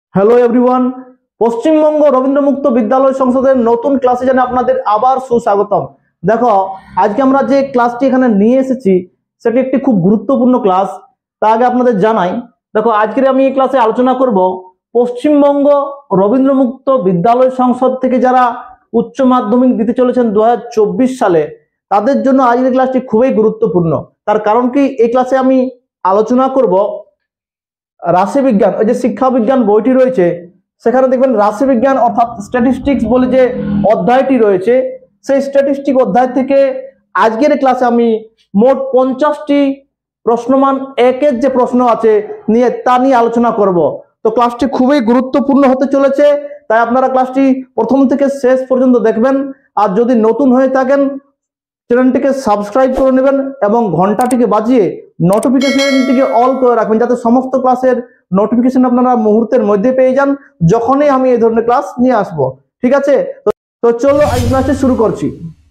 Hello everyone, Paschimbanga Rabindra মুক্ত বিদ্যালয় সংসদের নতুন ক্লাসে জানাই আপনাদের আবার সুস্বাগতম। দেখো, আজকে আমরা যে ক্লাসটি এখানে নিয়ে এসেছি সেটি একটি খুব গুরুত্বপূর্ণ ক্লাস। তার আগে আপনাদের জানাই, দেখো আজকের আমি এই ক্লাসে আলোচনা করব পশ্চিমবঙ্গ রবীন্দ্র মুক্ত বিদ্যালয় সংসদ থেকে যারা উচ্চ মাধ্যমিক দিতে চলেছেন 2024 সালে, তাদের জন্য আজকের ক্লাসটি খুবই গুরুত্বপূর্ণ। তার কারণ কি, এই ক্লাসে আমি আলোচনা করব রাশিবিজ্ঞান, ওই যে শিক্ষা বিজ্ঞান বইটি রয়েছে সেখানে দেখবেন রাশিবিজ্ঞান অর্থাৎ স্ট্যাটিস্টিক্স বলে যে অধ্যায়টি রয়েছে, সেই স্ট্যাটিস্টিক অধ্যায় থেকে আজকের ক্লাসে আমি মোট 50টি প্রশ্নমান একের যে প্রশ্ন আছে নিয়ে তা নিয়ে আলোচনা করব। তো ক্লাসটি খুবই গুরুত্বপূর্ণ হতে চলেছে, তাই আপনারা ক্লাসটি প্রথম থেকে শেষ পর্যন্ত দেখবেন। আর যদি নতুন হয়ে থাকেন চ্যানেলটিকে সাবস্ক্রাইব করে নেবেন এবং ঘন্টাটিকে বাজিয়ে নোটিফিকেশনটিকে অল করে রাখবেন, যাতে সমস্ত ক্লাসের নোটিফিকেশন আপনারা মুহূর্তের মধ্যে পেয়ে যান যখনই আমি এই ধরনের ক্লাস নিয়ে আসব। ঠিক আছে, তো চলো আজ ক্লাসটি শুরু করছি।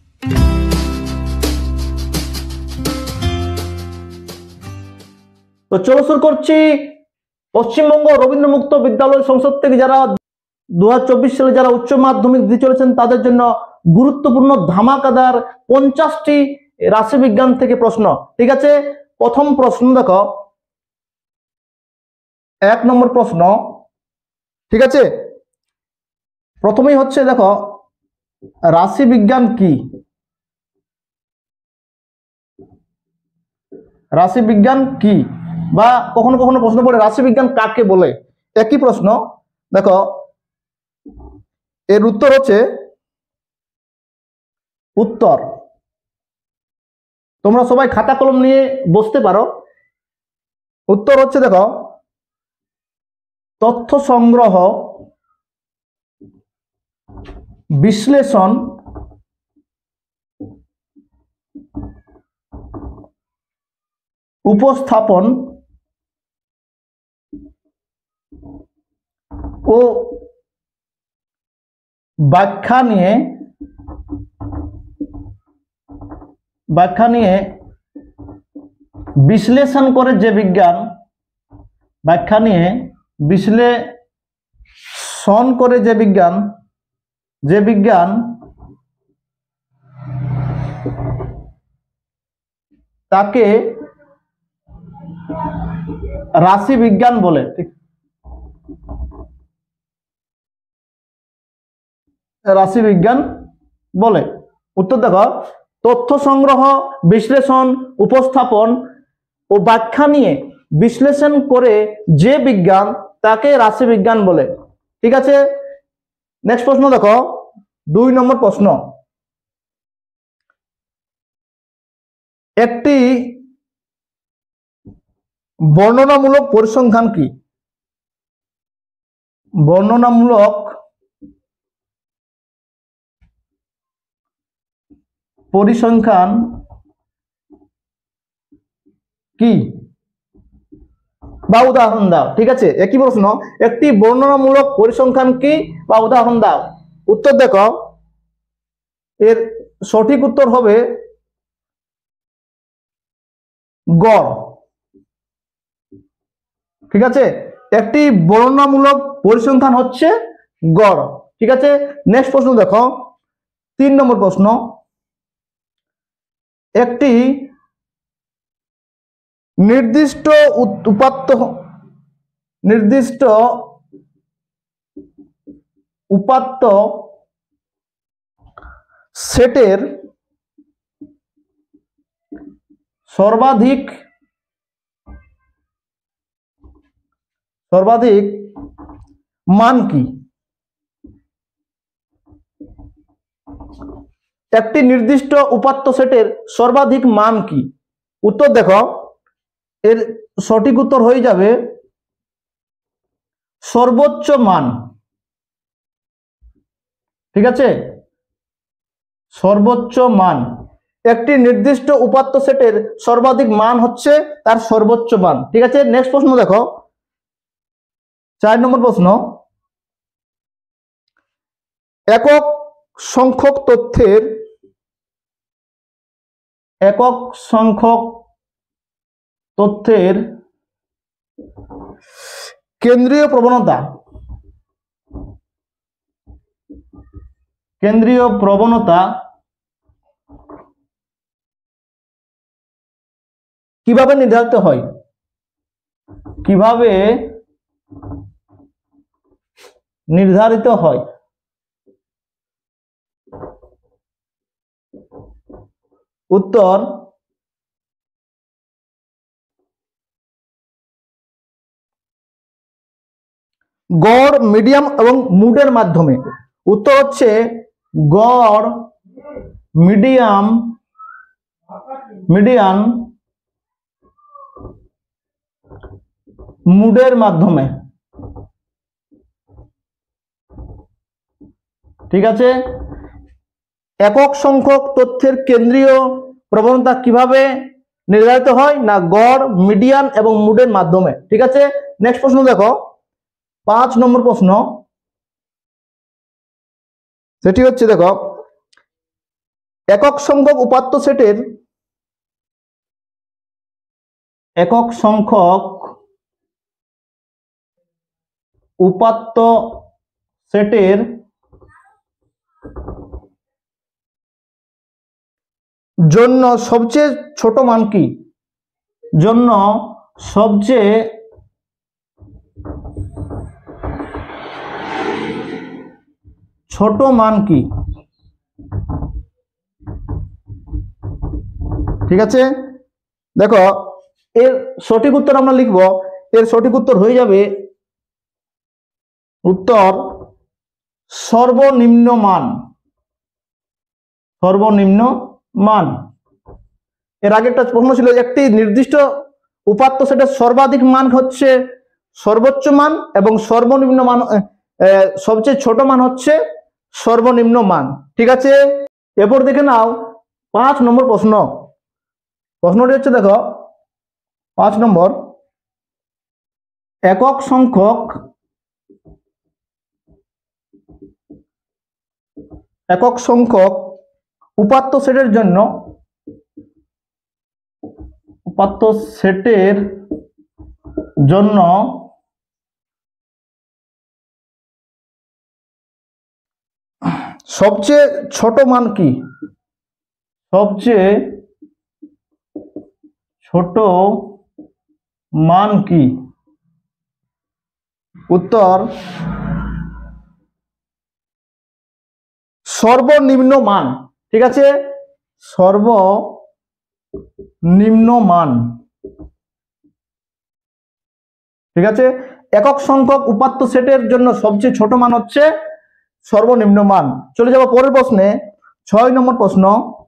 তো চলো শুরু করছি। পশ্চিমবঙ্গ রবীন্দ্র মুক্ত বিদ্যালয় সংসদ থেকে যারা 2024 সালে যারা উচ্চ মাধ্যমিক দিতে চলেছেন তাদের জন্য গুরুত্বপূর্ণ ধামাকাদার 50টি রাশিবিজ্ঞান থেকে প্রশ্ন। ঠিক আছে, প্রথম প্রশ্ন দেখো, 1 নম্বর প্রশ্ন। ঠিক আছে, প্রথমেই হচ্ছে দেখো, রাশিবিজ্ঞান কি? রাশিবিজ্ঞান কি, বা কখনো কখনো প্রশ্ন পড়ে রাশিবিজ্ঞান কাকে বলে। একই প্রশ্ন। দেখো, এর উত্তর হচ্ছে, উত্তর তোমরা সবাই খাতা কলম নিয়ে বসতে পারো। উত্তর হচ্ছে দেখো, তথ্য সংগ্রহ, বিশ্লেষণ, উপস্থাপন ও ব্যাখ্যা নিয়ে বিশ্লেষণ করে যে বিজ্ঞান, ব্যাখ্যা নিয়ে বিশ্লেষণ করে যে বিজ্ঞান তাকে রাশিবিজ্ঞান বলে। ঠিক, রাশিবিজ্ঞান বলে। উত্তর দেখো, তথ্য সংগ্রহ, বিশ্লেষণ, উপস্থাপন ও ব্যাখ্যা নিয়ে বিশ্লেষণ করে যে বিজ্ঞান তাকে রাশিবিজ্ঞান বলে। ঠিক আছে, নেক্সট প্রশ্ন দেখো, 2 নম্বর প্রশ্ন। একটি বর্ণনামূলক পরিসংখ্যান কি? বর্ণনামূলক পরিসংখ্যান কি, বা উদাহরণ দাও। ঠিক আছে, একই প্রশ্ন, একটি বর্ণনামূলক পরিসংখ্যান কি বা উদাহরণ দাও। উত্তর দেখো, এর সঠিক উত্তর হবে গড়। ঠিক আছে, একটি বর্ণনামূলক পরিসংখ্যান হচ্ছে গড়। ঠিক আছে, নেক্সট প্রশ্ন দেখো, 3 নম্বর প্রশ্ন। একটি নির্দিষ্ট উপাত্ত সেটের সর্বাধিক মান কি? একটি নির্দিষ্ট উপাত্ত সেটের সর্বাধিক মান কি? উত্তর দেখো, এর সঠিক উত্তর হয়ে যাবে সর্বোচ্চ মান। ঠিক আছে, সর্বোচ্চ মান। একটি নির্দিষ্ট উপাত্ত সেটের সর্বাধিক মান হচ্ছে তার সর্বোচ্চ মান। ঠিক আছে, নেক্সট প্রশ্ন দেখো, 4 নম্বর প্রশ্ন। একক সংখ্যক তথ্যের কেন্দ্রীয় প্রবণতা কেন্দ্রীয় প্রবণতা কিভাবে নির্ধারিত হয়? কিভাবে নির্ধারিত হয়? উত্তর গড়, মিডিয়াম এবং মুডের মাধ্যমে। উত্তর হচ্ছে গড়, মিডিয়ান মুডের মাধ্যমে। ঠিক আছে। একক সংখ্যক তথ্যের কেন্দ্রীয় প্রবণতা কিভাবে নির্ধারিত হয়? না গড়, মিডিয়ান এবং মুডের মাধ্যমে। ঠিক আছে। নেক্সট প্রশ্ন দেখো, 5 নম্বর প্রশ্ন, সেটি হচ্ছে দেখো, একক সংখ্যক উপাত্ত সেটের জন্য সবচেয়ে ছোট মান কি? জন্য সবচেয়ে ছোট মান কি? ঠিক আছে। দেখো এর সঠিক উত্তর আমরা লিখব, এর সঠিক উত্তর হয়ে যাবে উত্তর সর্বনিম্ন মান। সর্বনিম্ন মান। এর আগে একটা প্রশ্ন ছিল, একটি নির্দিষ্ট উপাত্ত সেটের সর্বাধিক মান হচ্ছে সর্বোচ্চ মান এবং সর্বনিম্ন মান সবচেয়ে ছোট মান হচ্ছে সর্বনিম্ন মান। ঠিক আছে। এরপর দেখে নাও 5 নম্বর প্রশ্ন। প্রশ্নটি হচ্ছে দেখো 5 নম্বর, একক সংখ্যক উপাত্ত সেটের জন্য সবচেয়ে ছোট মান কি? সবচেয়ে ছোট মান কি? উত্তর সর্বনিম্ন মান। ঠিক আছে। সর্বনিম্ন মান। ঠিক আছে। একক সংখ্যক উপাত্ত সেটের জন্য সবচেয়ে ছোট মান হচ্ছে সর্বনিম্ন মান। চলে যাব পরের প্রশ্নে, 6 নম্বর প্রশ্ন,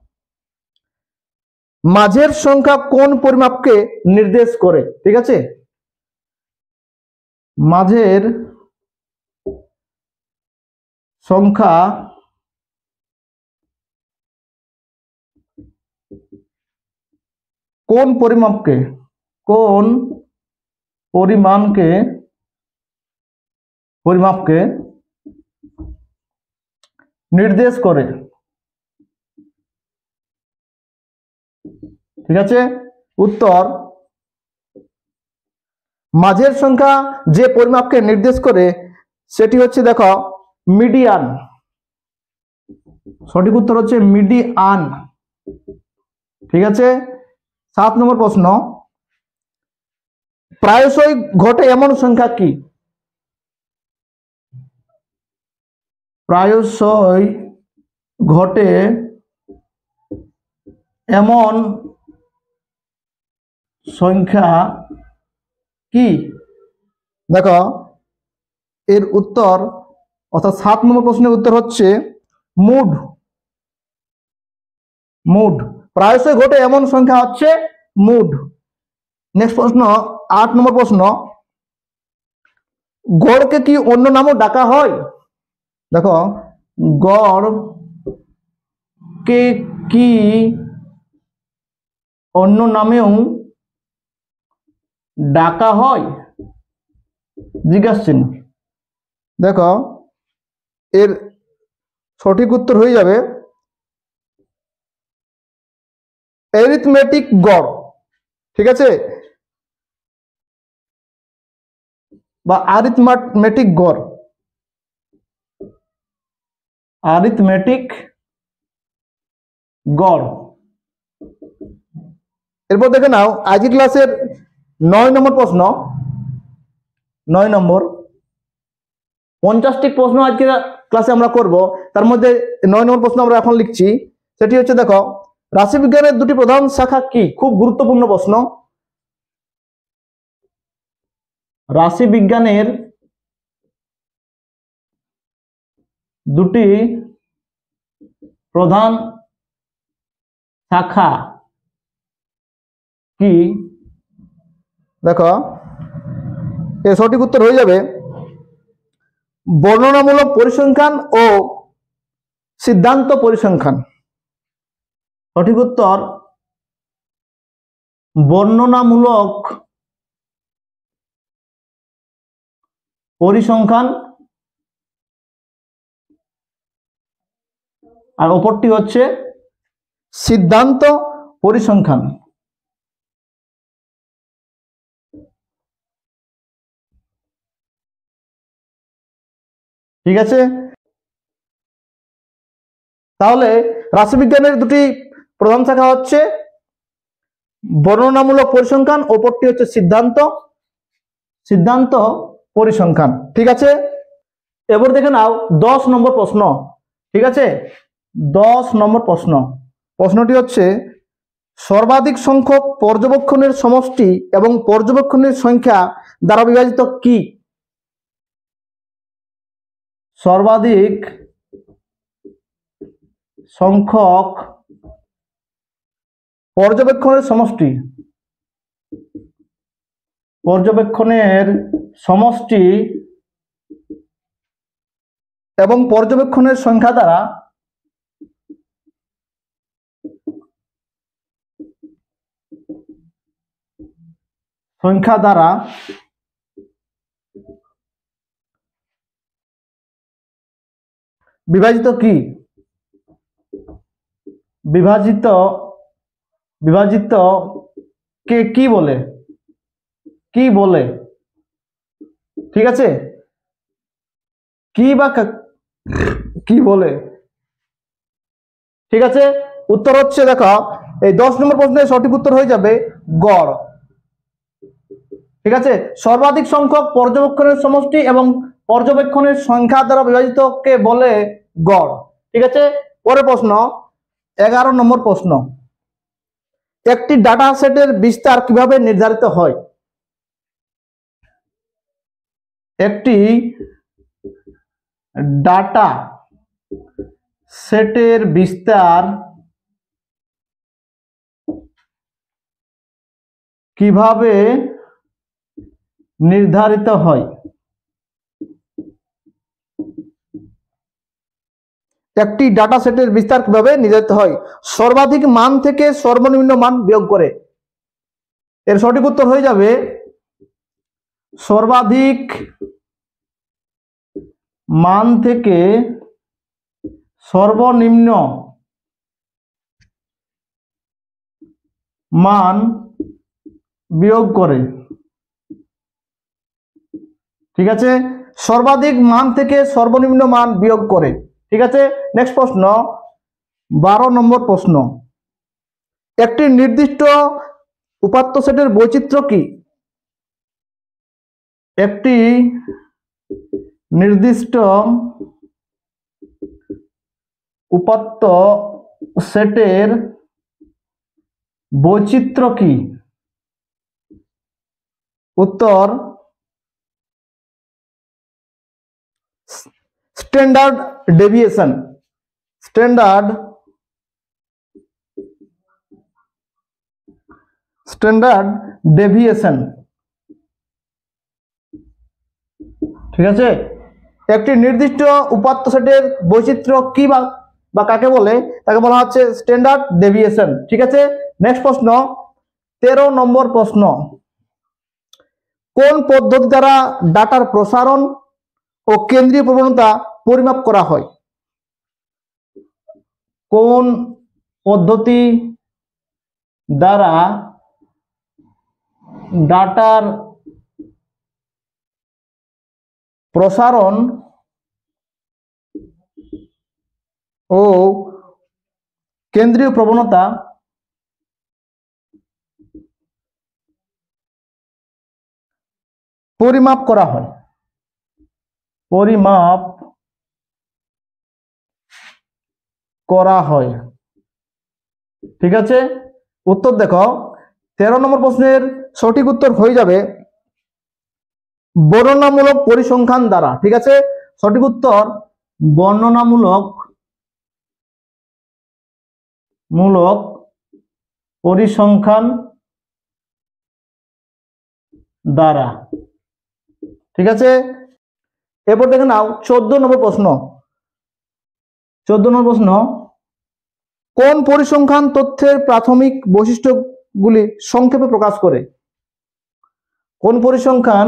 মাঝের সংখ্যা কোন পরিমাপকে নির্দেশ করে? ঠিক আছে। মাঝের সংখ্যা কোন পরিমাপকে নির্দেশ করে? ঠিক আছে। উত্তর মাঝের সংখ্যা যে পরিমাপকে নির্দেশ করে সেটি হচ্ছে দেখো মিডিয়ান। সঠিক উত্তর হচ্ছে মিডিয়ান। ঠিক আছে। 7 নম্বর প্রশ্ন, প্রায়শই ঘটে এমন সংখ্যা কি? প্রায়শই ঘটে এমন সংখ্যা কি? দেখো এর উত্তর, অর্থাৎ 7 নম্বর প্রশ্নের উত্তর হচ্ছে মুড। প্রায়শই ঘটে এমন সংখ্যা হচ্ছে মুড। নেক্সট প্রশ্ন, 8 নম্বর প্রশ্ন, গড়কে কি অন্য নামও ডাকা হয়? দেখো গড়কে কি অন্য নামেও ডাকা হয়? জিজ্ঞাসা চিহ্ন। দেখো এর সঠিক উত্তর হয়ে যাবে অ্যারিথমেটিক গড়। ঠিক আছে, বা অ্যারিথমেটিক গড়। অ্যারিথমেটিক গড়। এরপর দেখে নাও আজকের ক্লাসের 9 নম্বর প্রশ্ন। 9 নম্বর 50টি প্রশ্ন আজকে ক্লাসে আমরা করব। তার মধ্যে 9 নম্বর প্রশ্ন আমরা এখন লিখছি। সেটি হচ্ছে, দেখো, রাশিবিজ্ঞানের দুটি প্রধান শাখা কি? খুব গুরুত্বপূর্ণ প্রশ্ন। রাশিবিজ্ঞানের দুটি প্রধান শাখা কি? দেখো, এর সঠিক উত্তর হয়ে যাবে বর্ণনামূলক পরিসংখ্যান ও সিদ্ধান্ত পরিসংখ্যান। সঠিক উত্তর বর্ণনামূলক পরিসংখ্যান, আর অপরটি হচ্ছে সিদ্ধান্ত পরিসংখ্যান। ঠিক আছে, তাহলে রাশিবিজ্ঞানের দুটি প্রধান শাখা হচ্ছে বর্ণনামূলক পরিসংখ্যান, অপরটি হচ্ছে সিদ্ধান্ত পরিসংখ্যান। ঠিক আছে, এবার দেখে নাও 10 নম্বর প্রশ্ন। ঠিক আছে, 10 নম্বর প্রশ্ন। প্রশ্নটি হচ্ছে, সর্বাধিক সংখ্যক পর্যবেক্ষণের সমষ্টি এবং পর্যবেক্ষণের সংখ্যা দ্বারা বিভাজিত কি? সর্বাধিক সংখ্যক পর্যবেক্ষণের সমষ্টি এবং পর্যবেক্ষণের সংখ্যা দ্বারা বিভাজিত কি? বিভাজিত কে কি বলে? ঠিক আছে, কি বলে? ঠিক আছে, উত্তর হচ্ছে, দেখো, এই 10 নম্বর প্রশ্নের সঠিক উত্তর হয়ে যাবে গড়। ঠিক আছে, সর্বাধিক সংখ্যক পর্যবেক্ষণের সমষ্টি এবং পর্যবেক্ষণের সংখ্যা দ্বারা বিভাজিত কে বলে গড়। ঠিক আছে, পরের প্রশ্ন 11 নম্বর প্রশ্ন। একটি ডাটা সেটের বিস্তার কিভাবে নির্ধারিত হয়? একটি ডাটা সেটের বিস্তার কিভাবে নির্ধারিত হয়? একটি ডাটা সেটের বিস্তার কিভাবে নির্ধারিত হয়? সর্বাধিক মান থেকে সর্বনিম্ন মান বিয়োগ করে। এর সঠিক উত্তর হয়ে যাবে সর্বাধিক মান থেকে সর্বনিম্ন মান বিয়োগ করে। ঠিক আছে, সর্বাধিক মান থেকে সর্বনিম্ন মান বিয়োগ করে। ঠিক আছে, নেক্সট প্রশ্ন 12 নম্বর প্রশ্ন। একটি নির্দিষ্ট উপাত্ত সেটের বৈচিত্র্য কি? একটি নির্দিষ্ট উপাত্ত সেটের বৈচিত্র্য কি? উত্তর স্ট্যান্ডার্ড ডেভিয়েশন। Standard deviation. ঠিক আছে, একটি নির্দিষ্ট উপাত্ত সেটের বৈচিত্র্য কি বা কাকে বলে? তাকে বলা হচ্ছে স্ট্যান্ডার্ড ডেভিয়েশন। ঠিক আছে, নেক্সট প্রশ্ন 13 নম্বর প্রশ্ন। কোন পদ্ধতি দ্বারা ডাটার প্রসারণ ও কেন্দ্রীয় প্রবণতা পরিমাপ করা হয়? কোন পদ্ধতি দ্বারা ডাটার প্রসারণ ও কেন্দ্রীয় প্রবণতা পরিমাপ করা হয়, পরিমাপ করা হয়। ঠিক আছে, উত্তর দেখো 13 নম্বর প্রশ্নের সঠিক উত্তর হয়ে যাবে বর্ণনামূলক পরিসংখ্যান দ্বারা। ঠিক আছে, সঠিক উত্তর বর্ণনামূলক পরিসংখ্যান দ্বারা। ঠিক আছে, এরপর দেখে নাও 14 নম্বর প্রশ্ন। 14 নম্বর প্রশ্ন, কোন পরিসংখ্যান তথ্যের প্রাথমিক বৈশিষ্ট্যগুলি সংক্ষেপে প্রকাশ করে? কোন পরিসংখ্যান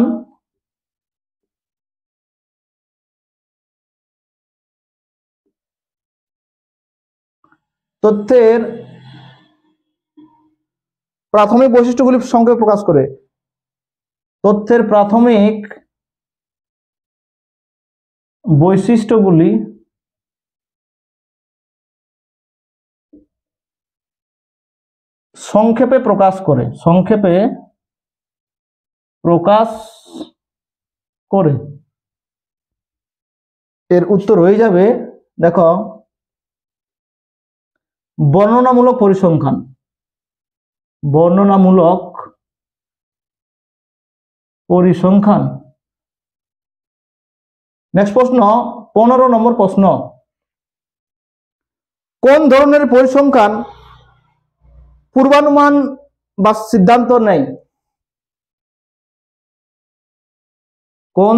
তথ্যের প্রাথমিক বৈশিষ্ট্যগুলি সংক্ষেপে প্রকাশ করে? তথ্যের প্রাথমিক বৈশিষ্ট্যগুলি সংক্ষেপে প্রকাশ করে, সংক্ষেপে প্রকাশ করে। এর উত্তর হয়ে যাবে দেখো বর্ণনামূলক পরিসংখ্যান, বর্ণনামূলক পরিসংখ্যান। নেক্সট প্রশ্ন 15 নম্বর প্রশ্ন, কোন ধরনের পরিসংখ্যান পূর্বানুমান বা সিদ্ধান্ত নেয়? কোন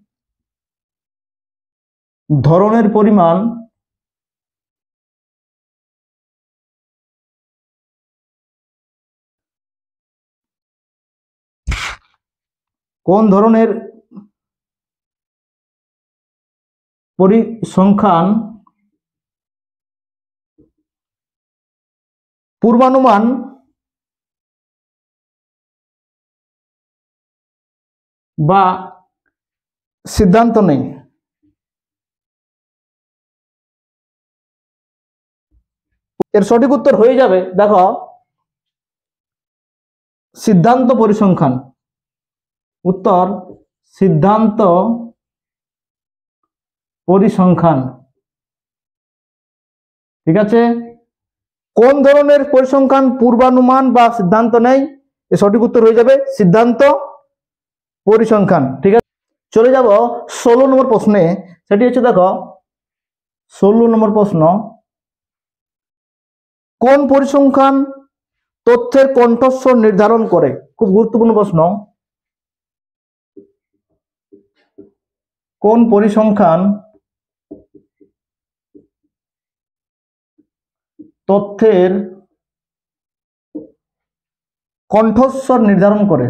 ধরনের পরিমাণ কোন ধরনের পরিসংখ্যান পূর্বানুমান বা সিদ্ধান্ত নেই? এর সঠিক উত্তর হয়ে যাবে দেখো সিদ্ধান্ত পরিসংখ্যান। উত্তর সিদ্ধান্ত পরিসংখ্যান। ঠিক আছে, কোন ধরনের পরিসংখ্যান পূর্বানুমান বা সিদ্ধান্ত নেয়? এর সঠিক উত্তর হয়ে যাবে সিদ্ধান্ত পরিসংখ্যান। ঠিক আছে, চলে যাব 16 নম্বর প্রশ্নে। সেটি হচ্ছে দেখো 16 নম্বর প্রশ্ন, কোন পরিসংখ্যান তথ্যের কণ্ঠস্বর নির্ধারণ করে? খুব গুরুত্বপূর্ণ প্রশ্ন। কোন পরিসংখ্যান তথ্যের কণ্ঠস্বর নির্ধারণ করে?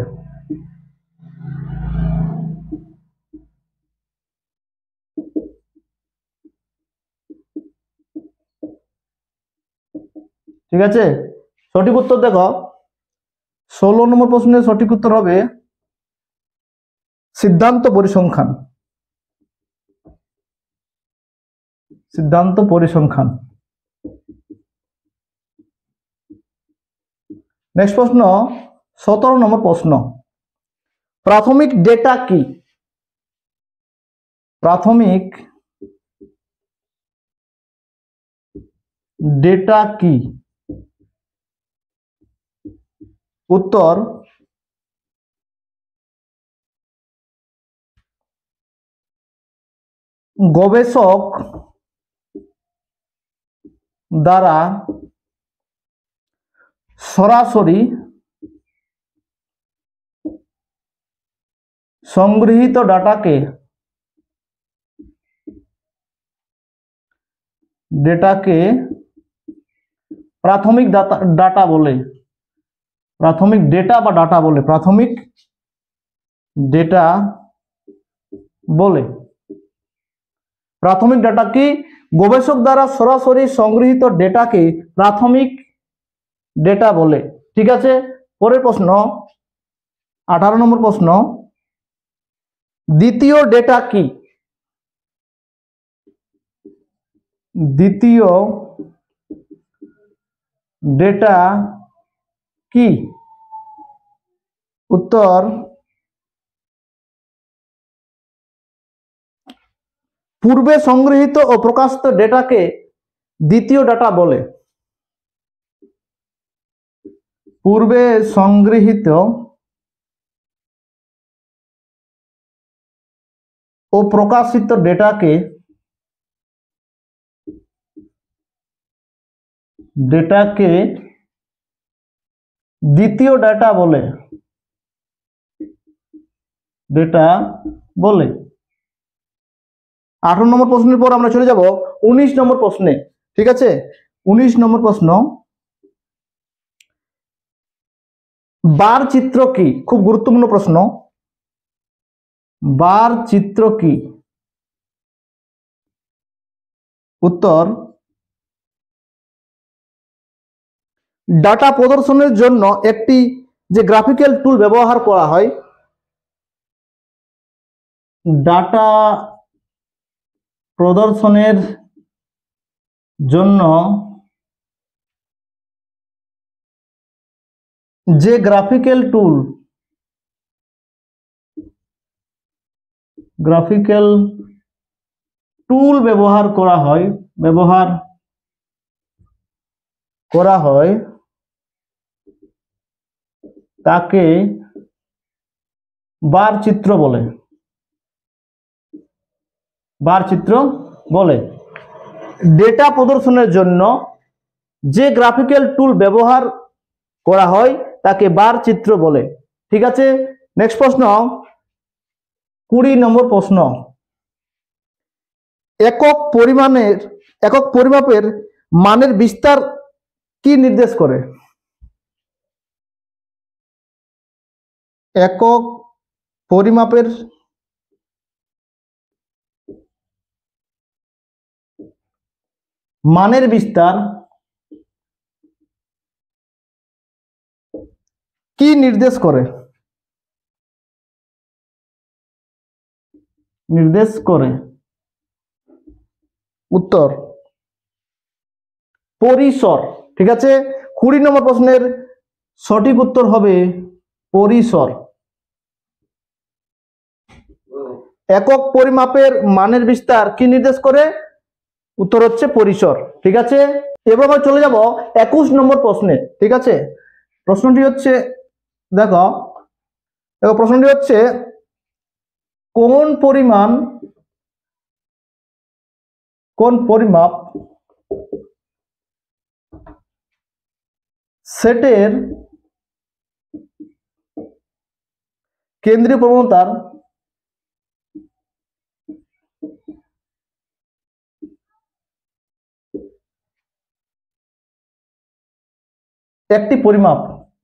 ঠিক আছে, সঠিক উত্তর দেখো 16 নম্বর প্রশ্নের সঠিক উত্তর হবে সিদ্ধান্ত পরিসংখ্যান, সিদ্ধান্ত পরিসংখ্যান। নেক্সট প্রশ্ন 17 নম্বর প্রশ্ন, প্রাথমিক ডেটা কি? প্রাথমিক ডেটা কি? উত্তর গবেষক দ্বারা সরাসরি সংগৃহীত ডাটাকে প্রাথমিক ডাটা বলে, প্রাথমিক ডেটা বা ডাটা বলে, প্রাথমিক ডেটা বলে। প্রাথমিক ডাটা কি? গবেষক দ্বারা সরাসরি সংগৃহীত ডেটাকে প্রাথমিক ডেটা বলে। ঠিক আছে, পরের প্রশ্ন 18 নম্বর প্রশ্ন, দ্বিতীয় ডেটা কি? দ্বিতীয় ডেটা কি? উত্তর, পূর্বে সংগৃহীত ও প্রকাশিত ডেটাকে দ্বিতীয় ডাটা বলে। পূর্বে সংগৃহীত ও প্রকাশিত ডেটাকে দ্বিতীয় ডাটা বলে। 18 নম্বর প্রশ্নের পর আমরা চলে যাব 19 নম্বর প্রশ্নে। ঠিক আছে, 19 নম্বর প্রশ্ন, বার চিত্র কি? খুব গুরুত্বপূর্ণ প্রশ্ন। বার চিত্র কি? উত্তর, ডাটা প্রদর্শনের জন্য একটি যে গ্রাফিক্যাল টুল ব্যবহার করা হয়, ডাটা প্রদর্শনের জন্য যে গ্রাফিক্যাল টুল ব্যবহার করা হয় তাকে বার চিত্র বলে। ডেটা প্রদর্শনের জন্য যে গ্রাফিক্যাল টুল ব্যবহার করা হয় তাকে বার চিত্র বলে। ঠিক আছে, নেক্সট প্রশ্ন, 20 নম্বর প্রশ্ন, একক পরিমাপের মানের বিস্তার কি নির্দেশ করে? একক পরিমাপের মানের বিস্তার কি নির্দেশ করে? উত্তর, পরিসর। ঠিক আছে, 20 নম্বর প্রশ্নের সঠিক উত্তর হবে পরিসর। একক পরিমাপের মানের বিস্তার কি নির্দেশ করে? উত্তর হচ্ছে পরিসর। ঠিক আছে, এবার আমরা চলে যাব 21 নম্বর প্রশ্নে। ঠিক আছে, প্রশ্নটি হচ্ছে, দেখো প্রশ্নটি হচ্ছে, কোন পরিমাপ সেটের কেন্দ্রীয় প্রবণতার একটি পরিমাপ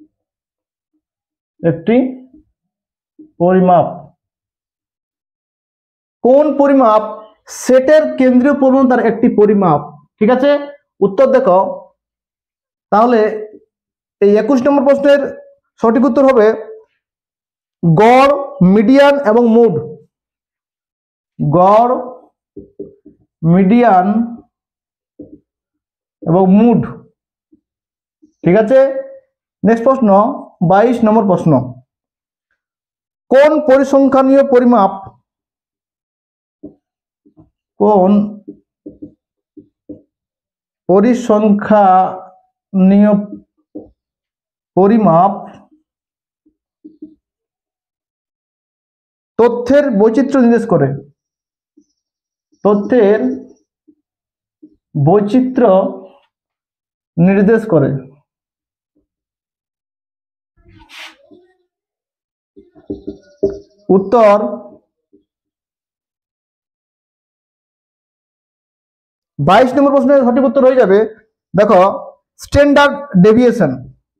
কোন পরিমাপ সেটের কেন্দ্রীয় প্রবণতার একটি পরিমাপ? ঠিক আছে, উত্তর দেখো, তাহলে এই 21 নম্বর প্রশ্নের সঠিক উত্তর হবে গড়, মিডিয়ান এবং মুড। গড়, মিডিয়ান এবং মুড। ঠিক আছে, নেক্সট প্রশ্ন, 22 নম্বর প্রশ্ন, কোন পরিসংখ্যানীয় পরিমাপ তথ্যের বৈচিত্র্য নির্দেশ করে? উত্তর, বাইশ নম্বর প্রশ্নের সঠিক উত্তর হয়ে যাবে, দেখো, স্ট্যান্ডার্ড ডেভিয়েশন।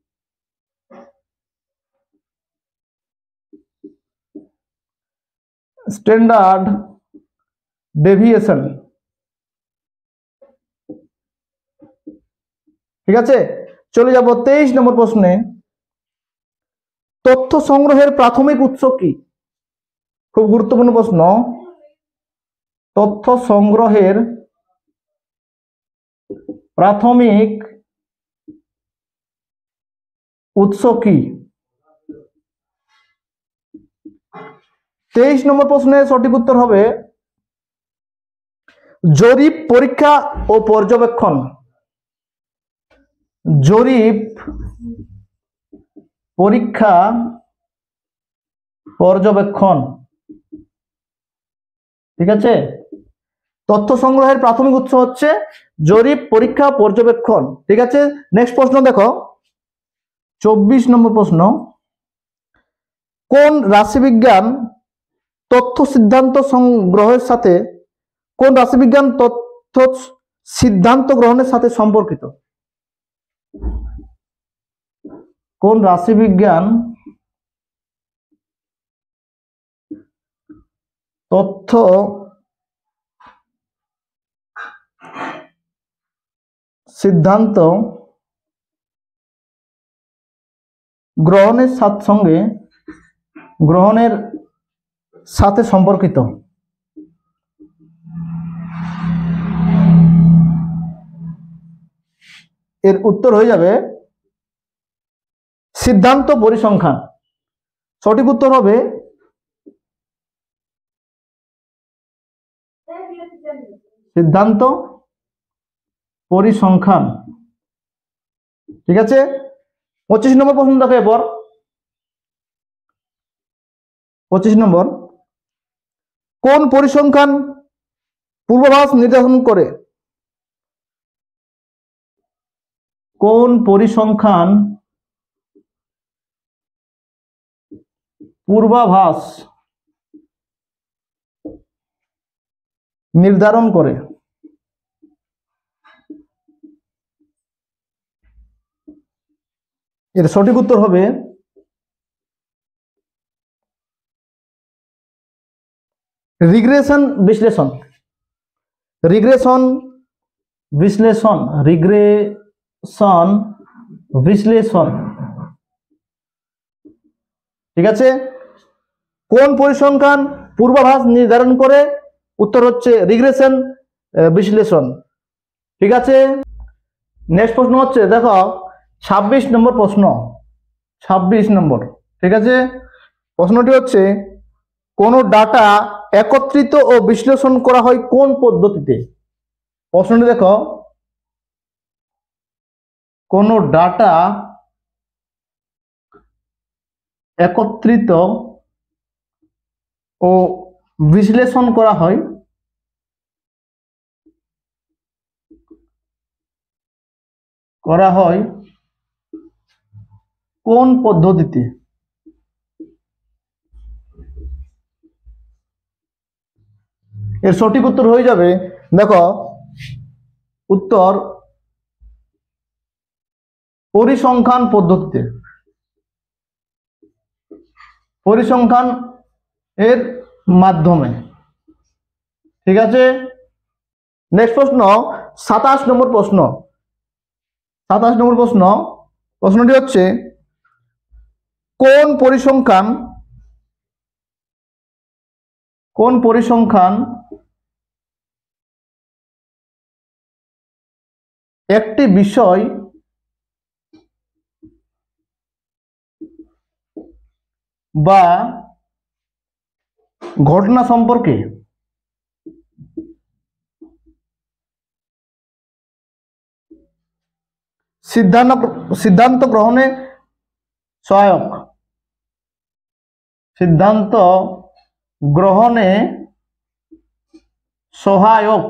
ঠিক আছে, চলে যাব 23 নম্বর প্রশ্নে, তথ্য সংগ্রহের প্রাথমিক উৎস কি? খুব গুরুত্বপূর্ণ প্রশ্ন। তথ্য সংগ্রহের প্রাথমিক উৎস কি? 23 নম্বর প্রশ্নের সঠিক উত্তর হবে জরিপ, পরীক্ষা ও পর্যবেক্ষণ। জরিপ, পরীক্ষা, পর্যবেক্ষণ। ঠিক আছে, তথ্য সংগ্রহের প্রাথমিক উৎস হচ্ছে জরিপ, পরীক্ষা, পর্যবেক্ষণ। ঠিক আছে, নেক্সট প্রশ্ন দেখো, 24 নম্বর প্রশ্ন, কোন রাশিবিজ্ঞান তথ্য সিদ্ধান্ত সংগ্রহের সাথে তথ্য সিদ্ধান্ত গ্রহণের সাথে সম্পর্কিত? কোন রাশিবিজ্ঞান তথ্য সিদ্ধান্ত গ্রহণের সাথে সম্পর্কিত? এর উত্তর হয়ে যাবে সিদ্ধান্ত পরিসংখ্যান। সঠিক উত্তর হবে সিদ্ধান্ত পরিসংখ্যান। ঠিক আছে, 25 নম্বর প্রশ্ন দেখো এরপর। 25 নম্বর, কোন পরিসংখ্যান পূর্বাভাস নির্ধারণ করে? কোন পরিসংখ্যান পূর্বাভাস নির্ধারণ করে? এর সঠিক উত্তর হবে রিগ্রেশন বিশ্লেষণ। রিগ্রেশন বিশ্লেষণ, রিগ্রেশন বিশ্লেষণ। ঠিক আছে, কোন পরিসংখ্যান পূর্বাভাস নির্ধারণ করে? উত্তর হচ্ছে রিগ্রেশন বিশ্লেষণ। ঠিক আছে, নেক্সট প্রশ্ন হচ্ছে দেখো 26 নম্বর প্রশ্ন। 26 নম্বর, ঠিক আছে, প্রশ্নটি হচ্ছে কোন ডাটা একত্রিত ও বিশ্লেষণ করা হয় কোন পদ্ধতিতে? প্রশ্নটি দেখো, কোন ডাটা একত্রিত ও বিশ্লেষণ করা হয় কোন পদ্ধতিতে? এর সঠিক উত্তর হয়ে যাবে দেখো উত্তর পরিসংখ্যান পদ্ধতিতে। পরিসংখ্যান এর মাধ্যমে। ঠিক আছে, নেক্সট প্রশ্ন 27 নম্বর প্রশ্ন। 27 নম্বর প্রশ্ন, প্রশ্নটি হচ্ছে কোন পরিসংখ্যান একটি বিষয় বা ঘটনা সম্পর্কে সিদ্ধান্ত গ্রহণে সহায়ক? সিদ্ধান্ত গ্রহণে সহায়ক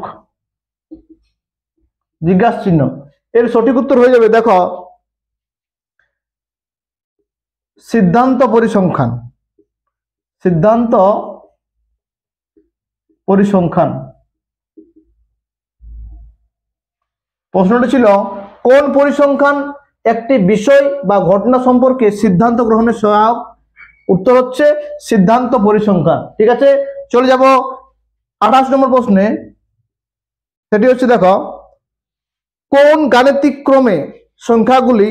জিজ্ঞাসা চিহ্ন। এর সঠিক উত্তর হয়ে যাবে দেখো সিদ্ধান্ত পরিসংখ্যান। সিদ্ধান্ত পরিসংখ্যান। প্রশ্নটি ছিল কোন পরিসংখ্যান একটি বিষয় বা ঘটনা সম্পর্কে সিদ্ধান্ত গ্রহণের সহায়ক? উত্তর হচ্ছে সিদ্ধান্ত পরিসংখ্যান। ঠিক আছে, চলে যাব 28 নম্বর প্রশ্নে। সেটি হচ্ছে দেখো কোন গাণিতিক ক্রমে সংখ্যাগুলি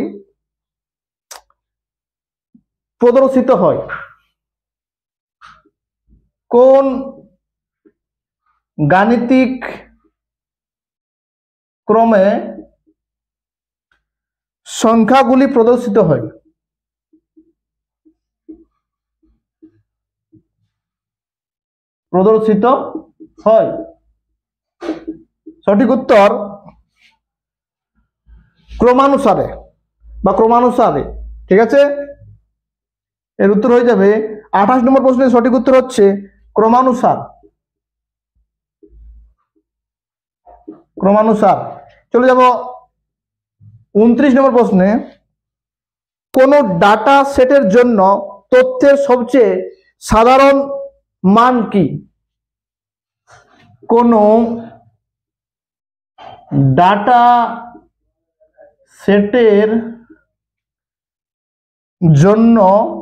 প্রদর্শিত হয়? কোন গাণিতিক ক্রমে সংখ্যাগুলি প্রদর্শিত হয়। প্রদর্শিত হয়। সঠিক উত্তর ক্রমানুসারে বা ক্রমানুসারে। ঠিক আছে, এর উত্তর হয়ে যাবে 28 নম্বর প্রশ্নের সঠিক উত্তর হচ্ছে ক্রমানুসার। ক্রমানুসার। চলে যাব 29 নম্বর প্রশ্নে। কোন ডাটা সেটের জন্য তথ্যের সবচেয়ে সাধারণ মান কি? কোন ডাটা সেটের জন্য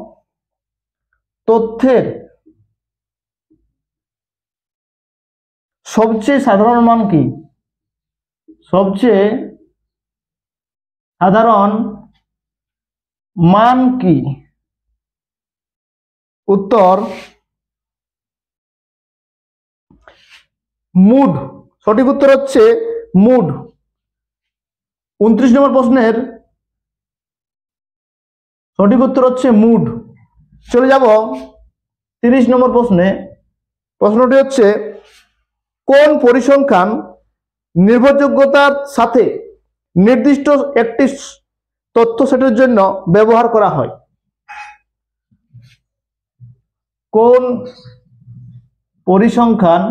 তথ্যের সবচেয়ে সাধারণ মান কি? সবচেয়ে সাধারণ মান কি? উত্তর মুড। সঠিক উত্তর হচ্ছে মুড। 29 নম্বর প্রশ্নের সঠিক উত্তর হচ্ছে মুড। চলে যাব 30 নম্বর প্রশ্নে। প্রশ্নটি হচ্ছে কোন পরিসংখ্যান নির্ভরযোগ্যতার সাথে নির্দিষ্ট একটি তথ্য সেটের জন্য ব্যবহার করা হয়? কোন পরিসংখ্যান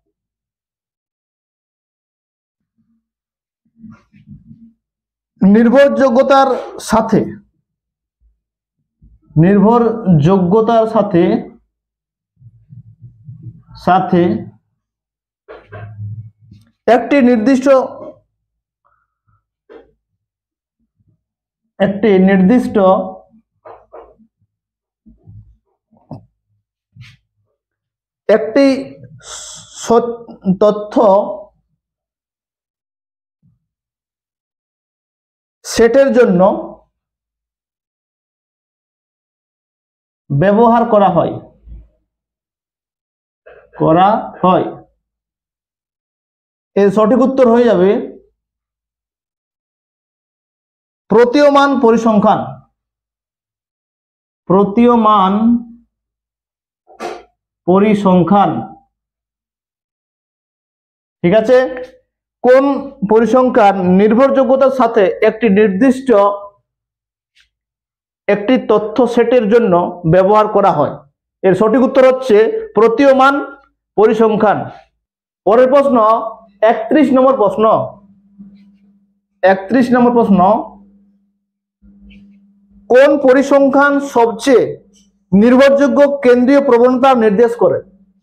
নির্ভরযোগ্যতার সাথে একটি নির্দিষ্ট একটি তথ্য সেটের জন্য ব্যবহার করা হয়। এর সঠিক উত্তর হয়ে যাবে প্রতীয়মান পরিসংখ্যান। প্রতীয়মান পরিসংখ্যান। ঠিক আছে, কোন পরিসংখ্যান নির্ভরযোগ্যতার সাথে একটি নির্দিষ্ট একটি তথ্য সেটের জন্য ব্যবহার করা হয়? এর সঠিক উত্তর হচ্ছে প্রতীয়মান পরিসংখ্যান। পরের প্রশ্ন 31 নম্বর প্রশ্ন। 31 নম্বর প্রশ্ন, কোন পরিসংখ্যান সবচেয়ে নির্ভরযোগ্য কেন্দ্রীয় প্রবণতা নির্দেশ করে?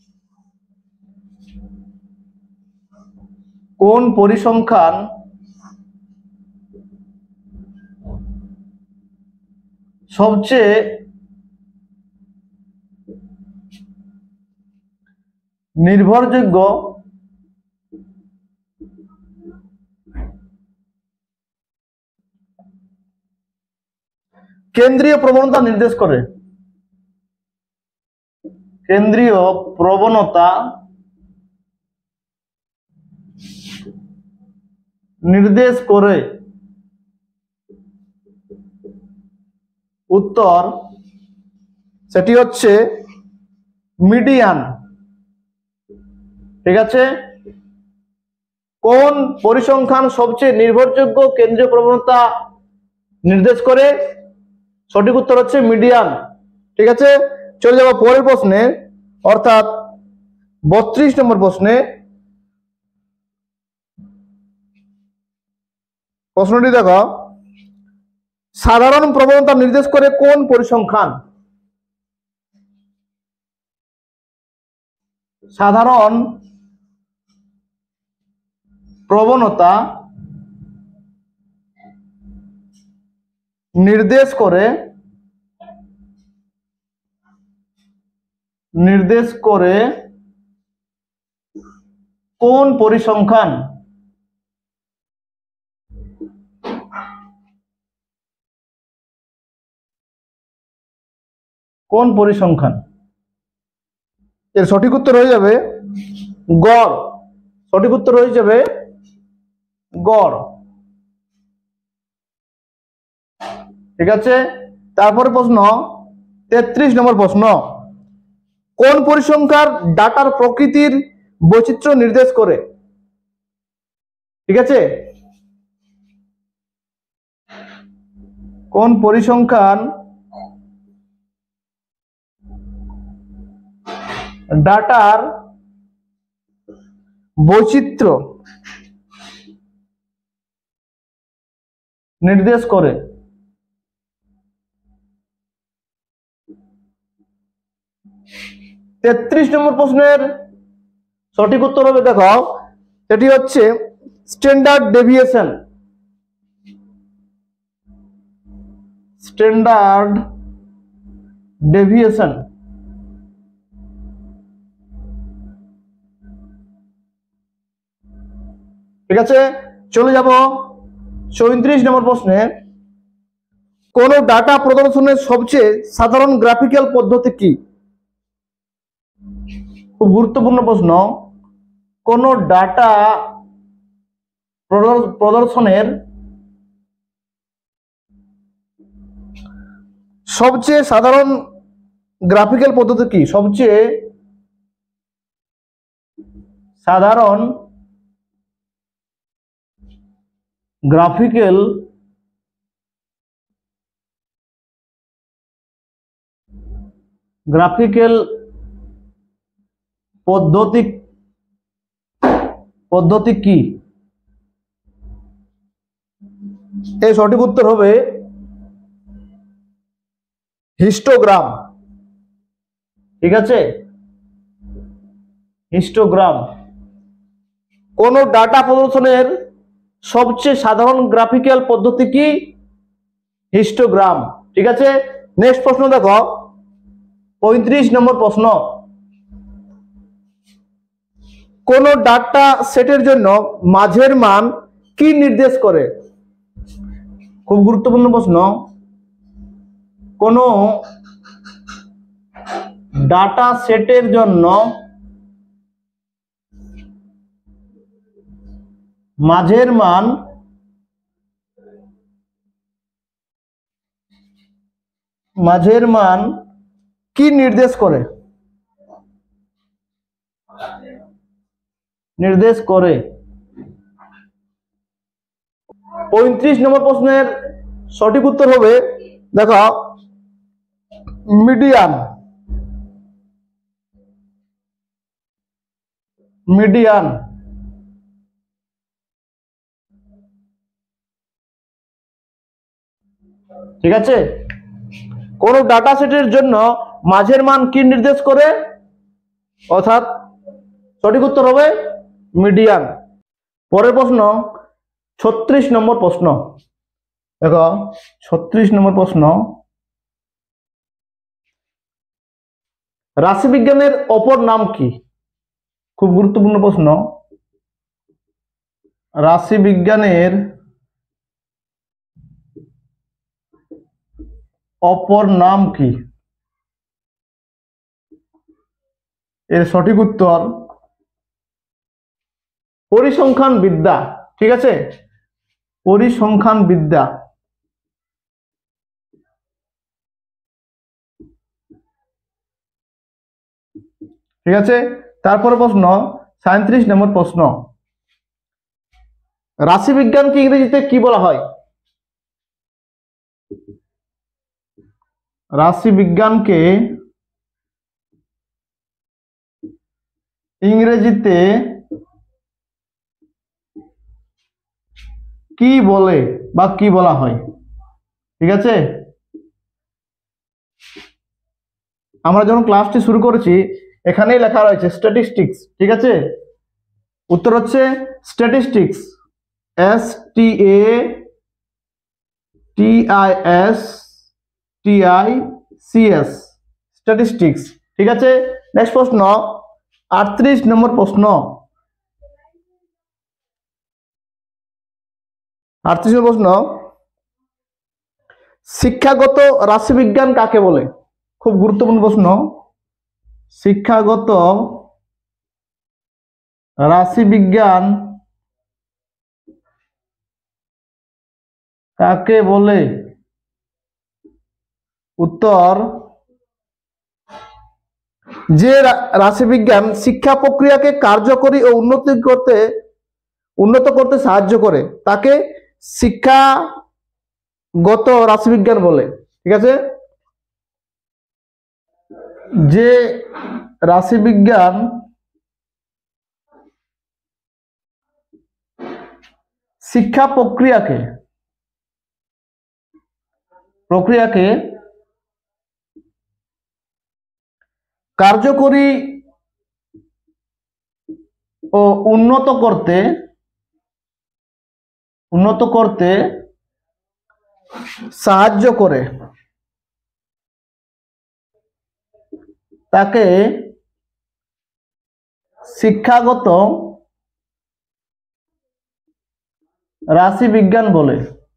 কোন পরিসংখ্যান সবচেয়ে নির্ভরযোগ্য কেন্দ্রীয় প্রবণতা নির্দেশ করে? কেন্দ্রীয় প্রবণতা নির্দেশ করে। উত্তর সেটি হচ্ছে মিডিয়ান। ঠিক আছে, কোন পরিসংখ্যান সবচেয়ে নির্ভরযোগ্য কেন্দ্রীয় প্রবণতা নির্দেশ করে? সঠিক উত্তর হচ্ছে মিডিয়ান। ঠিক আছে, চলে যাব পরের প্রশ্নে, অর্থাৎ 32 নম্বর প্রশ্নে। প্রশ্নটি দেখো, সাধারণ প্রবণতা নির্দেশ করে কোন পরিসংখ্যান? সাধারণ প্রবণতা নির্দেশ করে কোন পরিসংখ্যান? কোন পরিসংখ্যান? এর সঠিক উত্তর হয়ে যাবে গড়। সঠিক উত্তর হয়ে যাবে গড়। ঠিক আছে। তারপরে প্রশ্ন 33 নম্বর প্রশ্ন, কোন পরিসংখ্যার ডাটার প্রকৃতির বৈচিত্র্য নির্দেশ করে? ঠিক আছে, কোন পরিসংখ্যান ডাটার বৈচিত্র্য নির্দেশ করে? 33 নম্বর প্রশ্নের সঠিক উত্তর হবে, দেখো সেটি হচ্ছে স্ট্যান্ডার্ড ডেভিয়েশন। Standard deviation. ঠিক আছে, চলে যাব 34 নম্বর প্রশ্নে, কোন ডাটা প্রদর্শনের সবচেয়ে সাধারণ গ্রাফিক্যাল পদ্ধতি কি? খুব গুরুত্বপূর্ণ প্রশ্ন। কোন ডাটা প্রদর্শনের সবচেয়ে সাধারণ গ্রাফিক্যাল পদ্ধতি কি? সবচেয়ে সাধারণ গ্রাফিক্যাল পদ্ধতি কি? এই সঠিক উত্তর হবে হিস্টোগ্রাম। ঠিক আছে, হিস্টোগ্রাম। কোন ডাটা প্রদর্শনের সবচেয়ে সাধারণ গ্রাফিক্যাল পদ্ধতি কি? হিস্টোগ্রাম। ঠিক আছে, নেক্সট প্রশ্ন দেখো 35 নম্বর প্রশ্ন, কোন ডাটা সেটের জন্য মাঝের মান কি নির্দেশ করে? খুব গুরুত্বপূর্ণ প্রশ্ন। কোন ডাটা সেটের জন্য মাঝের মান কি নির্দেশ করে? 35 নম্বর প্রশ্নের সঠিক উত্তর হবে, দেখো মিডিয়ান। ঠিক আছে, কোন ডাটা সেটের জন্য মাঝের মান কি নির্দেশ করে? অর্থাৎ সঠিক উত্তর হবে মিডিয়ান। পরের প্রশ্ন 36 নম্বর প্রশ্ন, দেখো 36 নম্বর প্রশ্ন, রাশিবিজ্ঞানের অপর নাম কি? খুব গুরুত্বপূর্ণ প্রশ্ন। রাশিবিজ্ঞানের অপর নাম কি? এর সঠিক উত্তর পরিসংখ্যান বিদ্যা। ঠিক আছে, পরিসংখ্যান বিদ্যা। ঠিক আছে, তারপরে প্রশ্ন 37 নম্বর প্রশ্ন, রাশিবিজ্ঞানকে ইংরেজিতে কি বলা হয়? রাশিবিজ্ঞানকে ইংরেজিতে কি বলে বা কি বলা হয়? ঠিক আছে, আমরা যখন ক্লাসটি শুরু করেছি এখানেই লেখা রয়েছে স্ট্যাটিস্টিক্স। ঠিক আছে, উত্তর হচ্ছে স্ট্যাটিস্টিক্স। STATISTICS, statistics. ঠিক আছে, নেক্সট প্রশ্ন 38 নম্বর প্রশ্ন, 38 নম্বর প্রশ্ন, শিক্ষাগত রাশিবিজ্ঞান কাকে বলে? খুব গুরুত্বপূর্ণ প্রশ্ন। শিক্ষাগত রাশিবিজ্ঞান কাকে বলে? উত্তর, যে রাশিবিজ্ঞান শিক্ষা প্রক্রিয়াকে কার্যকরী ও উন্নত করতে সাহায্য করে তাকে শিক্ষাগত রাশিবিজ্ঞান বলে। ঠিক আছে, যে রাশিবিজ্ঞান শিক্ষা প্রক্রিয়াকে কার্যকরী ও উন্নত করতে সাহায্য করে তাকে শিক্ষাগত রাশিবিজ্ঞান বলে।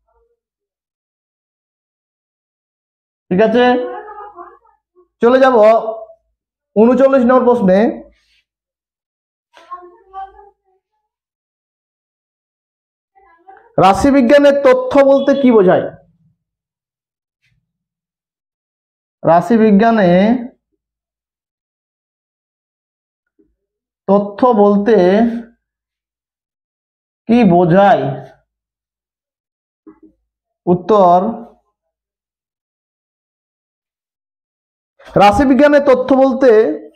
ঠিক আছে, চলে যাব 39 নম্বর প্রশ্নে। রাশিবিজ্ঞানের তথ্য বলতে কি বোঝায়? রাশিবিজ্ঞানে তথ্য বলতে কি বোঝায়? উত্তর, রাশিবিজ্ঞানের তথ্য বলতে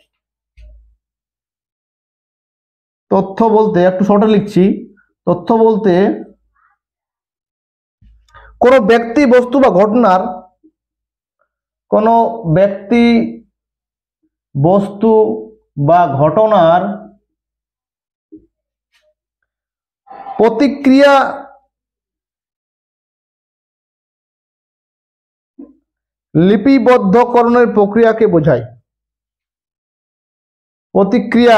একটু শর্টে লিখছি। তথ্য বলতে কোনো ব্যক্তি বস্তু বা ঘটনার প্রতিক্রিয়া লিপিবদ্ধকরণের প্রক্রিয়াকে বোঝায়। প্রতিক্রিয়া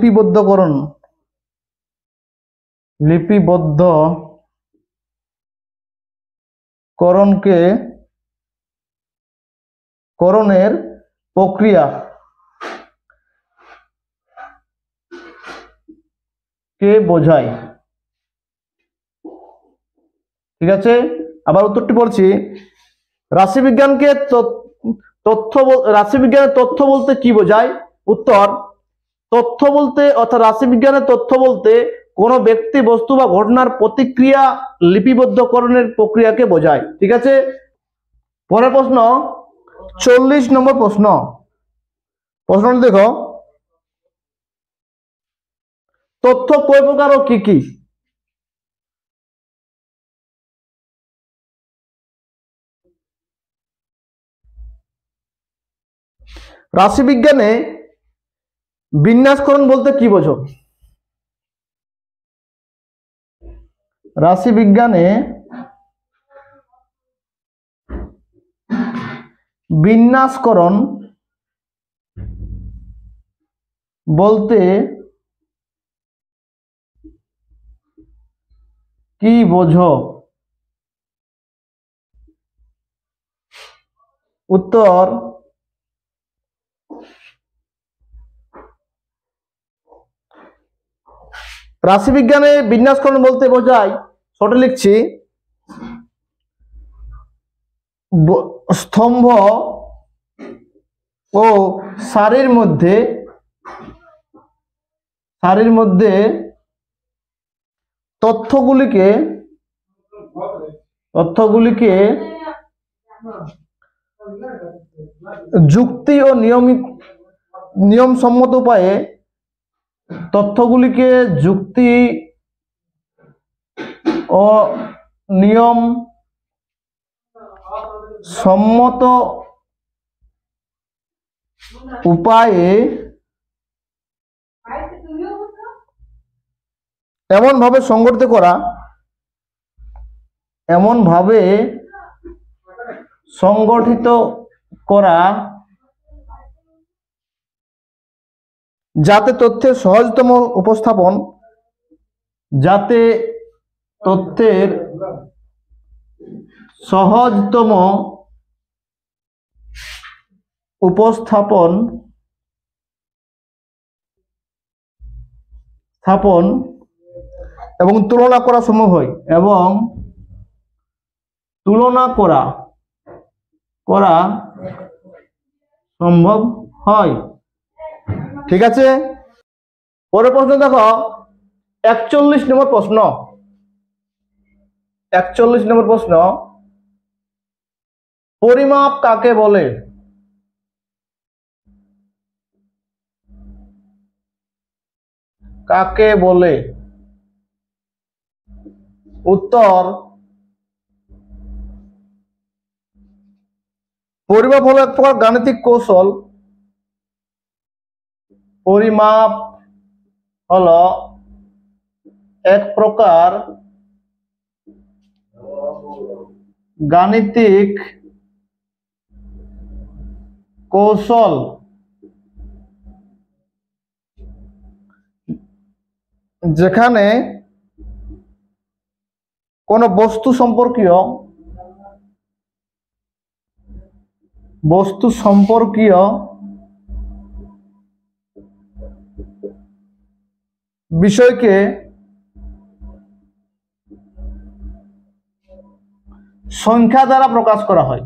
করণের প্রক্রিয়া কে বোঝায়। ঠিক আছে, আবার উত্তরটি বলছি। রাশিবিজ্ঞানের তথ্য বলতে কি বোঝায়? উত্তর, রাশিবিজ্ঞানের তথ্য বলতে কোনো ব্যক্তি বস্তু বা ঘটনার প্রতিক্রিয়া লিপিবদ্ধকরণের প্রক্রিয়াকে বোঝায়। ঠিক আছে, পরের প্রশ্ন 40 নম্বর প্রশ্নটি দেখো। তথ্য কয় প্রকার ও কি কি? রাশিবিজ্ঞানে বিন্যাসকরণ বলতে কি বোঝো? রাশিবিজ্ঞানে বিন্যাসকরণ বলতে কি বোঝো? উত্তর, রাশিবিজ্ঞানে বিন্যাসকরণ বলতে বোঝায়, শর্টে লিখছি, স্তম্ভ ও সারির মধ্যে তথ্যগুলিকে যুক্তি ও নিয়মসম্মত উপায়ে এমনভাবে সংগঠিত করা যাতে তথ্যের সহজতম উপস্থাপন এবং তুলনা করা সম্ভব হয়, সম্ভব হয়। ঠিক আছে, পরের প্রশ্ন দেখো 41 নম্বর প্রশ্ন। 41 নম্বর প্রশ্ন, পরিমাপ কাকে বলে? কাকে বলে? উত্তর, পরিমাপ হলো এক প্রকার গাণিতিক কৌশল। পরিমাপ হলো এক প্রকার গাণিতিক কৌশল যেখানে কোনো বস্তু সম্পর্কীয় বিষয়কে সংখ্যা দ্বারা প্রকাশ করা হয়।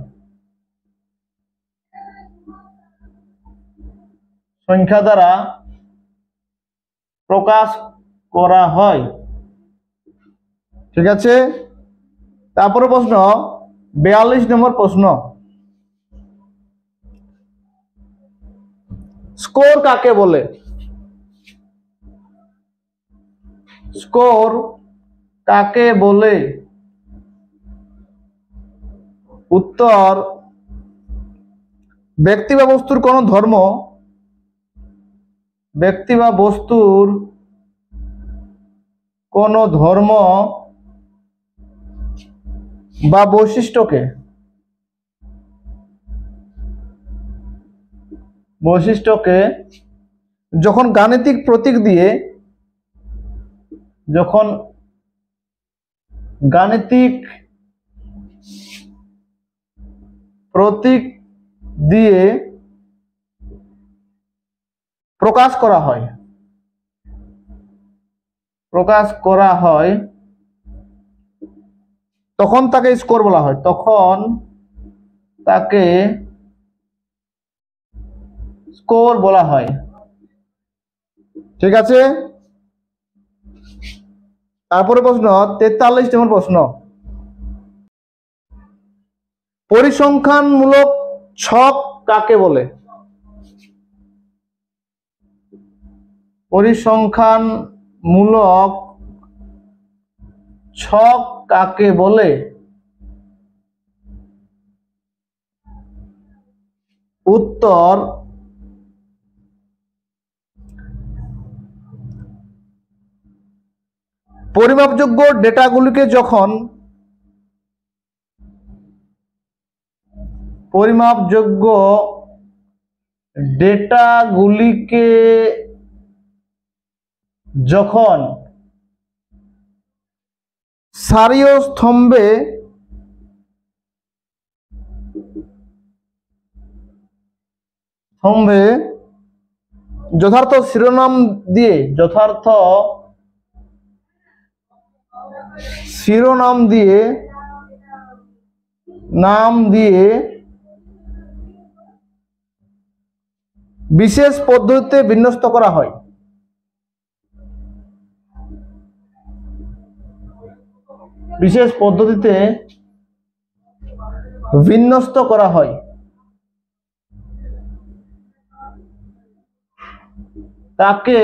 সংখ্যা দ্বারা প্রকাশ করা হয়। ঠিক আছে, তারপরে প্রশ্ন 42 নম্বর প্রশ্ন, স্কোর কাকে বলে? স্কোর কাকে বলে? উত্তর, ব্যক্তি বা বস্তুর কোনো ধর্ম, ব্যক্তি বা বস্তুর কোনো ধর্ম বা বৈশিষ্ট্যকে যখন গাণিতিক প্রতীক দিয়ে প্রকাশ করা হয় তখন তাকে স্কোর বলা হয়। তখন তাকে স্কোর বলা হয়। ঠিক আছে, তারপরে প্রশ্ন 43 নম্বর প্রশ্ন, পরিসংখ্যানমূলক ছক কাকে বলে? পরিসংখ্যানমূলক ছক কাকে বলে? উত্তর, পরিমাপযোগ্য ডেটাগুলিকে যখন সারি ও স্তম্ভে যথার্থ শিরোনাম দিয়ে বিশেষ পদ্ধতিতে বিন্যস্ত করা হয়। বিশেষ পদ্ধতিতে বিন্যস্ত করা হয় তাকে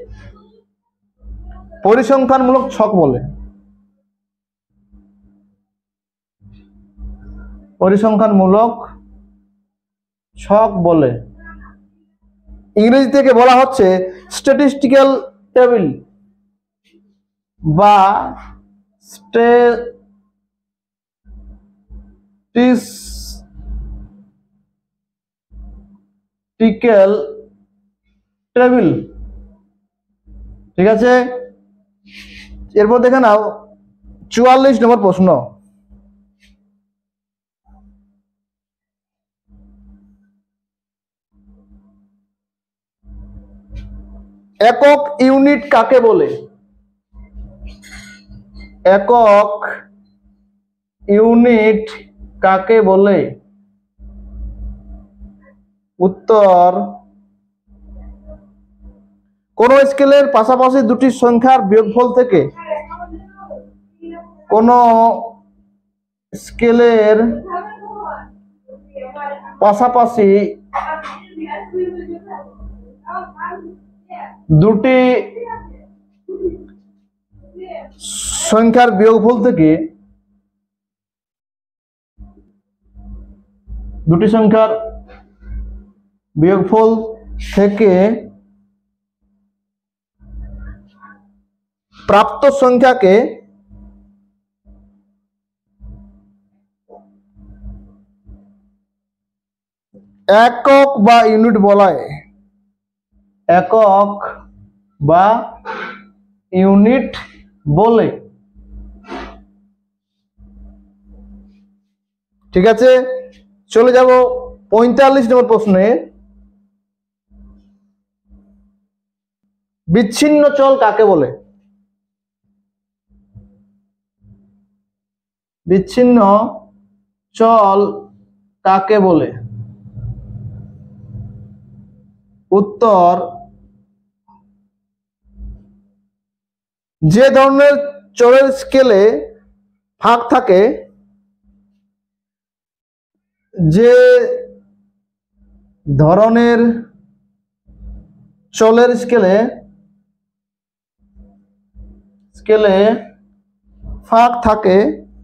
পরিসংখ্যানমূলক ছক বলে। পরিসংখ্যানমূলক ছক বলে। ইংরেজি থেকে বলা হচ্ছে স্ট্যাটিস্টিক্যাল টেবিল বা স্ট্যাটিস্টিক্যাল টেবিল। ঠিক আছে, এরপর দেখে নাও 44 নম্বর প্রশ্ন, একক ইউনিট কাকে বলে? একক ইউনিট কাকে বলে? উত্তর, কোন স্কেলের পাশাপাশি দুটি সংখ্যার বিয়োগফল থেকে কোন স্কেলের পাশাপাশি দুটি সংখ্যার বিয়োগফল থেকে প্রাপ্ত সংখ্যাকে একক বা ইউনিট বলা হয়। একক বা ইউনিট বলে। ঠিক আছে, চলে যাব 45 নম্বর প্রশ্নে। বিচ্ছিন্ন চল কাকে বলে? বিচ্ছিন্ন চল কাকে বলে? উত্তর, যে ধরনের চলের স্কেলে ফাঁক থাকে, যে ধরনের চলের স্কেলে ফাঁক থাকে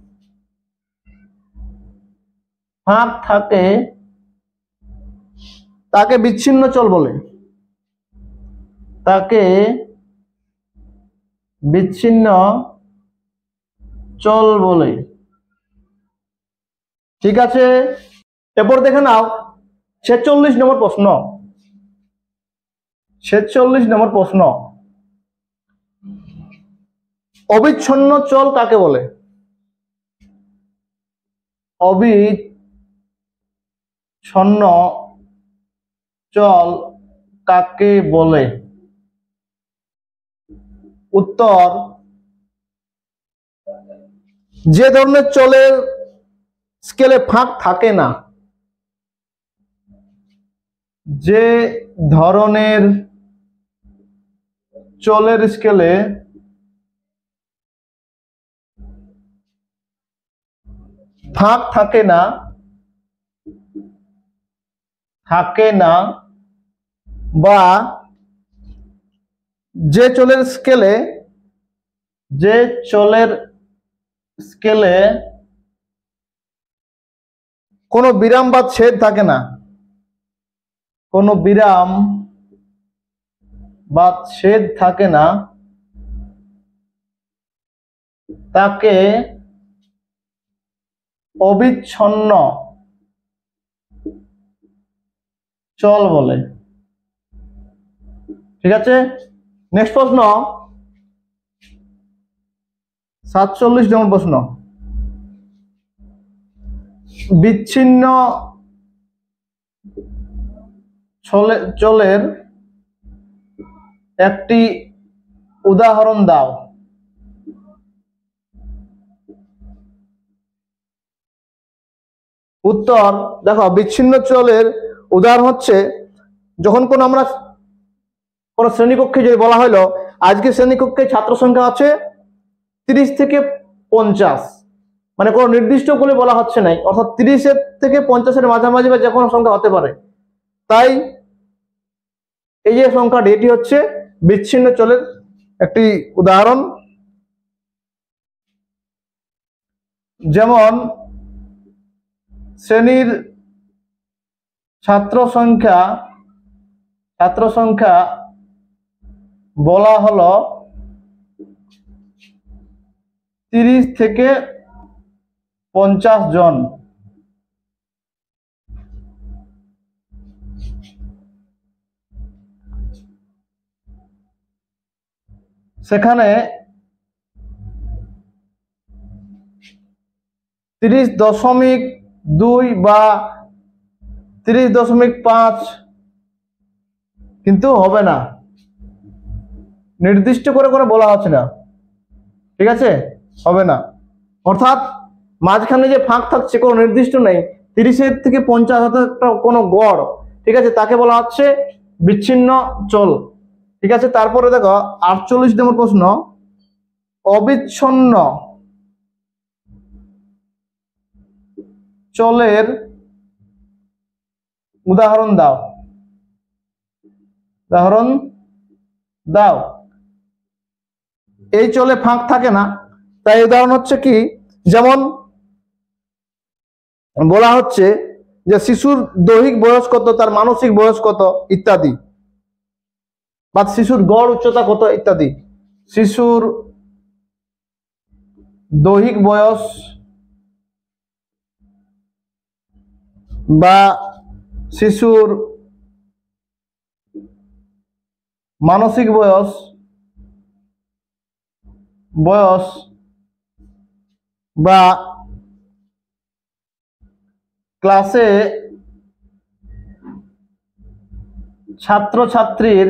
তাকে বিচ্ছিন্ন চল বলে। তাকে বিচ্ছিন্ন চল বলে। ঠিক আছে, এরপর দেখে নাও 46 নম্বর প্রশ্ন। 46 নম্বর প্রশ্ন, অবিচ্ছিন্ন চল কাকে বলে? অবিচ্ছিন্ন চল কাকে বলে? উত্তর, যে ধরনের চলের স্কেলে ফাঁক থাকে না। যে ধরনের চলের স্কেলে ফাঁক থাকে না বা যে চলের স্কেলে কোনো বিরাম বা ছেদ থাকে না, কোনো বিরাম বা ছেদ থাকে না, তাকে অবিচ্ছিন্ন চল বলে। ঠিক আছে, নেক্সট প্রশ্ন 47 নম্বর প্রশ্ন, বিচ্ছিন্ন চলের একটি উদাহরণ দাও। উত্তর, দেখো বিচ্ছিন্ন চলের উদাহরণ হচ্ছে যখন আমরা কোন শ্রেণীকক্ষে যদি বলা হলো আজকে শ্রেণীকক্ষে ছাত্র সংখ্যা আছে 30 থেকে 50, মানে কোনো নির্দিষ্ট করে বলা হচ্ছে না, অর্থাৎ 30 থেকে 50-এর মাঝামাঝি বা যে কোনো সংখ্যা হতে পারে। তাই এই যে সংখ্যাটি এটি হচ্ছে বিচ্ছিন্ন চলের একটি উদাহরণ। যেমন শ্রেণীর ছাত্র সংখ্যা বলা হলো 30 থেকে 50 জন। সেখানে 30.2 বা 30.5 কিন্তু হবে না, নির্দিষ্ট করে বলা হচ্ছে না। ঠিক আছে, হবে না, অর্থাৎ মাঝখানে যে ফাঁক থাকছে কোনো নির্দিষ্ট নেই, 30 থেকে 50 অর্থাৎ কোনো গড় ঠিক আছে, তাকে বলা হচ্ছে বিচ্ছিন্ন চল। ঠিক আছে, তারপরে দেখো 48 নম্বর প্রশ্ন, অবিচ্ছন্ন চলের উদাহরণ দাও। উদাহরণ দাও। এই চলে ফাঁক থাকে না, তাই উদাহরণ হচ্ছে কি, যেমন বলা হচ্ছে যে শিশুর দৈহিক বয়স কত, তার মানসিক বয়স কত ইত্যাদি, বা শিশুর গড় উচ্চতা কত ইত্যাদি। শিশুর দৈহিক বয়স বা শিশুর মানসিক বয়স বা ক্লাসে ছাত্রছাত্রীর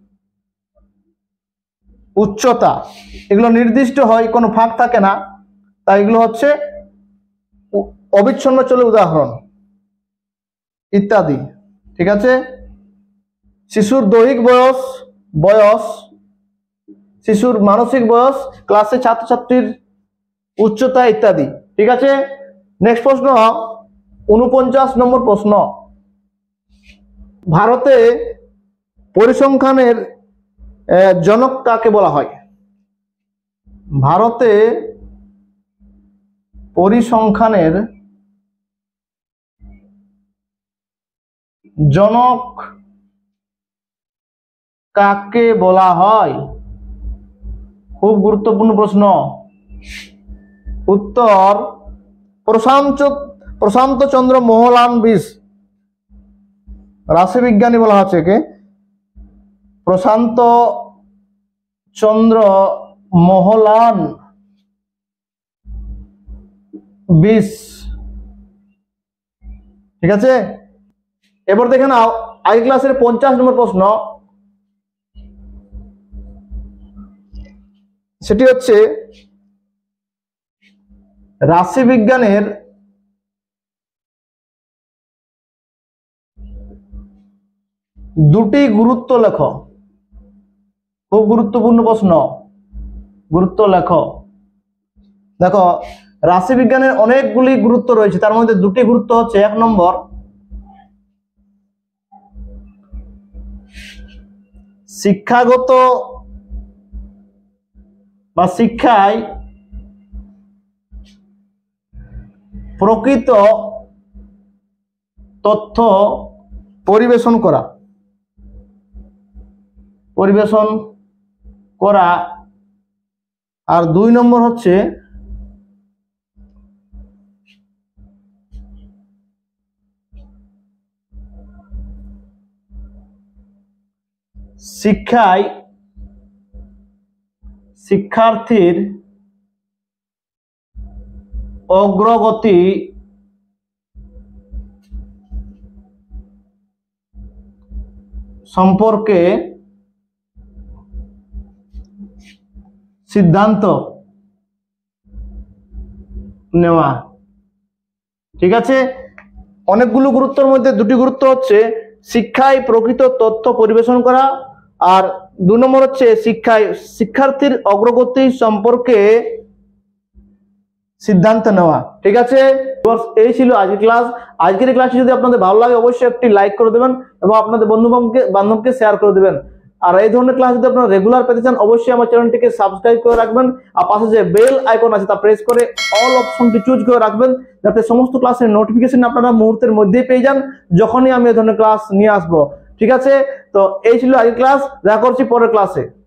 উচ্চতা, এগুলো নির্দিষ্ট হয়, কোনো ফাঁক থাকে না, তাই এগুলো হচ্ছে অবিচ্ছন্ন চলের উদাহরণ ইত্যাদি। ঠিক আছে, শিশুর দৈহিক বয়স, শিশুর মানসিক বয়স, ক্লাসে ছাত্রছাত্রীর উচ্চতা ইত্যাদি। ঠিক আছে, নেক্সট প্রশ্ন 49 নম্বর প্রশ্ন, ভারতে পরিসংখ্যানের জনক কাকে বলা হয়? ভারতে পরিসংখ্যানের জনক কাকে বলা হয়? খুব গুরুত্বপূর্ণ প্রশ্ন। উত্তর প্রশান্ত চন্দ্র মোহলান বিশ, রাশিবিজ্ঞানী বলা হচ্ছে কে? প্রশান্ত চন্দ্র মোহলান বিশ। ঠিক আছে, এবার দেখে নাও আগের ক্লাসের 50 নম্বর প্রশ্ন, সেটি হচ্ছে রাশিবিজ্ঞানের দুটি গুরুত্ব লেখো। খুব গুরুত্বপূর্ণ প্রশ্ন, গুরুত্ব লেখো। দেখো রাশিবিজ্ঞানের অনেকগুলি গুরুত্ব রয়েছে, তার মধ্যে দুটি গুরুত্ব হচ্ছে, 1 নম্বর শিক্ষাগত বা শিক্ষায় প্রকৃত তথ্য পরিবেশন করা, আর 2 নম্বর হচ্ছে শিক্ষায় শিক্ষার্থীর অগ্রগতি সম্পর্কে সিদ্ধান্ত নেওয়া। ঠিক আছে, অনেকগুলো গুরুত্বের মধ্যে দুটি গুরুত্ব হচ্ছে শিক্ষায় প্রকৃত তথ্য পরিবেশন করা, আর 2 নম্বর হচ্ছে শিক্ষার্থীর অগ্রগতি সম্পর্কে সিদ্ধান্ত নেওয়া। ঠিক আছে, এই ছিল আজকের ক্লাস। আজকের এই ক্লাসটি যদি আপনাদের ভালো লাগে অবশ্যই একটি লাইক করে দেবেন এবং আপনাদের বন্ধু বান্ধবকে শেয়ার করে দেবেন। আর এই ধরনের ক্লাস যদি আপনারা রেগুলার পেতে চান অবশ্যই আমার চ্যানেলটিকে সাবস্ক্রাইব করে রাখবেন, আর পাশে যে বেল আইকন আছে তা প্রেস করে অল অপশনটি চুজ করে রাখবেন, যাতে সমস্ত ক্লাসের নোটিফিকেশন আপনারা মুহূর্তের মধ্যেই পেয়ে যান যখনই আমি এই ধরনের ক্লাস নিয়ে আসবো। ঠিক আছে, তো এই ছিল আজকের ক্লাস, দেখা করছি পরের ক্লাসে।